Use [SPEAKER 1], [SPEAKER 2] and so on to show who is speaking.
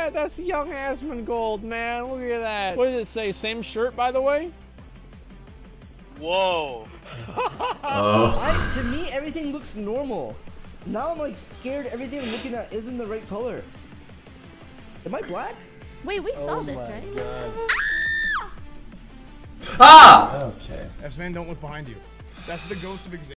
[SPEAKER 1] that? That's young Asmongold, Gold, man. Look at that. What does it say? Same shirt, by the way?
[SPEAKER 2] Whoa.
[SPEAKER 3] To me, everything looks normal. Now I'm like scared everything I'm looking at isn't the right color. Am I black?
[SPEAKER 4] Wait, we saw this, right?
[SPEAKER 5] Ah!
[SPEAKER 6] Okay.
[SPEAKER 7] S-Man, don't look behind you. That's the ghost of Xavier.